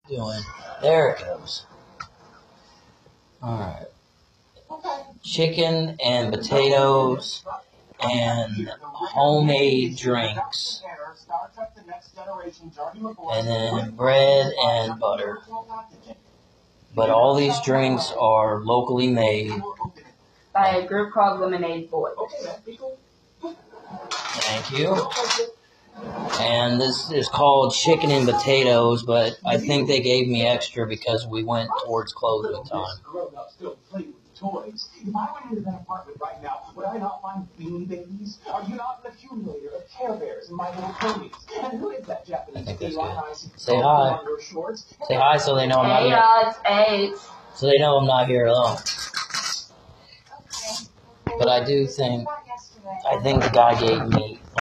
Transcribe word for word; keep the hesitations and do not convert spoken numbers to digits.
doing? There it goes. Alright. Chicken and potatoes and homemade drinks. And then bread and butter. But all these drinks are locally made. By a group called Lemonade Boys. Thank you. And this is called chicken and potatoes, but I think they gave me extra because we went towards closing time. Toys. If I went into that apartment right now, would I not find Beanie Babies? Are you not an accumulator of Care Bears and My Little Ponies? And who is that Japanese? I think that's good. Say hi. Say hi so they know I'm not Hey here. y'all, it's eight. So they know I'm not here alone. But I do think, I think the guy gave me